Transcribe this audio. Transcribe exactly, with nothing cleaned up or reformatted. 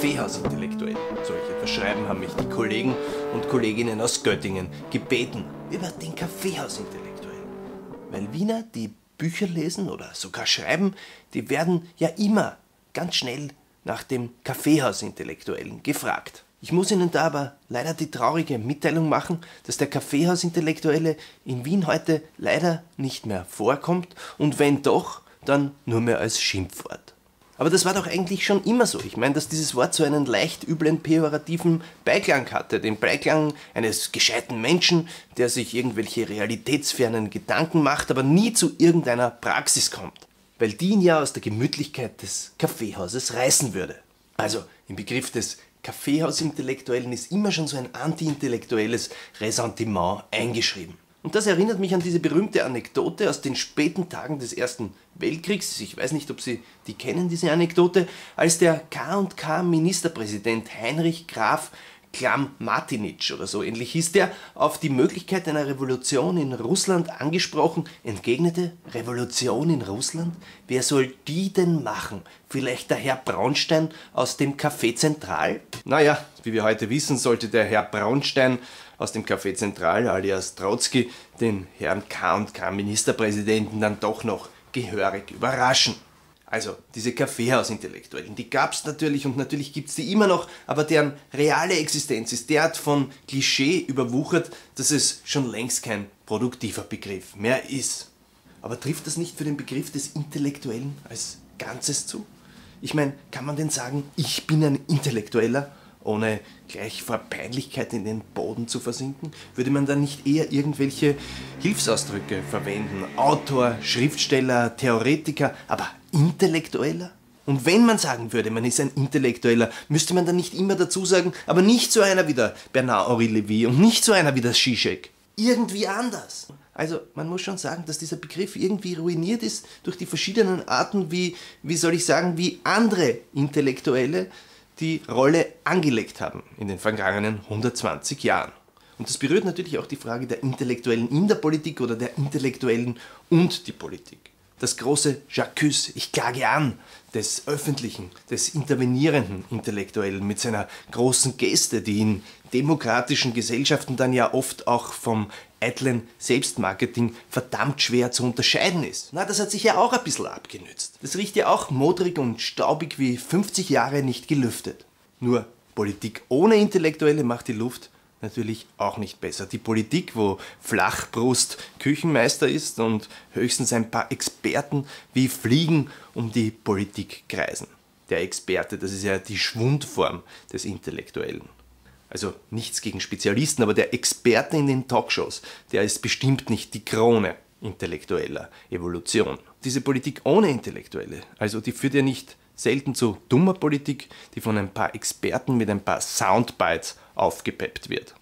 Kaffeehausintellektuell. Soll ich etwas schreiben, haben mich die Kollegen und Kolleginnen aus Göttingen gebeten über den Kaffeehausintellektuell. Weil Wiener, die Bücher lesen oder sogar schreiben, die werden ja immer ganz schnell nach dem Kaffeehausintellektuellen gefragt. Ich muss Ihnen da aber leider die traurige Mitteilung machen, dass der Kaffeehausintellektuelle in Wien heute leider nicht mehr vorkommt und wenn doch, dann nur mehr als Schimpfwort. Aber das war doch eigentlich schon immer so. Ich meine, dass dieses Wort so einen leicht üblen, pejorativen Beiklang hatte. Den Beiklang eines gescheiten Menschen, der sich irgendwelche realitätsfernen Gedanken macht, aber nie zu irgendeiner Praxis kommt. Weil die ihn ja aus der Gemütlichkeit des Kaffeehauses reißen würde. Also im Begriff des Kaffeehausintellektuellen ist immer schon so ein anti-intellektuelles Ressentiment eingeschrieben. Und das erinnert mich an diese berühmte Anekdote aus den späten Tagen des Ersten Weltkriegs. Ich weiß nicht, ob Sie die kennen, diese Anekdote, als der K und K Ministerpräsident Heinrich Graf Clam-Martinitsch oder so ähnlich hieß der, auf die Möglichkeit einer Revolution in Russland angesprochen, entgegnete: Revolution in Russland? Wer soll die denn machen? Vielleicht der Herr Braunstein aus dem Café Zentral? Naja, wie wir heute wissen, sollte der Herr Braunstein aus dem Café Zentral alias Trotzki den Herrn K und K Ministerpräsidenten dann doch noch gehörig überraschen. Also diese Kaffeehausintellektuellen, die gab es natürlich und natürlich gibt es die immer noch, aber deren reale Existenz ist derart von Klischee überwuchert, dass es schon längst kein produktiver Begriff mehr ist. Aber trifft das nicht für den Begriff des Intellektuellen als Ganzes zu? Ich meine, kann man denn sagen, ich bin ein Intellektueller, ohne gleich vor Peinlichkeit in den Boden zu versinken? Würde man dann nicht eher irgendwelche Hilfsausdrücke verwenden? Autor, Schriftsteller, Theoretiker, aber Intellektueller? Und wenn man sagen würde, man ist ein Intellektueller, müsste man dann nicht immer dazu sagen, aber nicht so einer wie der Bernard-Henri Lévy und nicht so einer wie der Zizek. Irgendwie anders. Also man muss schon sagen, dass dieser Begriff irgendwie ruiniert ist durch die verschiedenen Arten, wie, wie soll ich sagen, wie andere Intellektuelle die Rolle angelegt haben in den vergangenen hundertzwanzig Jahren. Und das berührt natürlich auch die Frage der Intellektuellen in der Politik oder der Intellektuellen und die Politik. Das große J'accuse, ich klage an, des öffentlichen, des intervenierenden Intellektuellen mit seiner großen Geste, die in demokratischen Gesellschaften dann ja oft auch vom eitlen Selbstmarketing verdammt schwer zu unterscheiden ist. Na, das hat sich ja auch ein bisschen abgenützt. Das riecht ja auch modrig und staubig wie fünfzig Jahre nicht gelüftet. Nur Politik ohne Intellektuelle macht die Luft natürlich auch nicht besser. Die Politik, wo Flachbrust Küchenmeister ist und höchstens ein paar Experten wie Fliegen um die Politik kreisen. Der Experte, das ist ja die Schwundform des Intellektuellen. Also nichts gegen Spezialisten, aber der Experte in den Talkshows, der ist bestimmt nicht die Krone intellektueller Evolution. Diese Politik ohne Intellektuelle, also die führt ja nicht selten zu dummer Politik, die von ein paar Experten mit ein paar Soundbites aufgepeppt wird.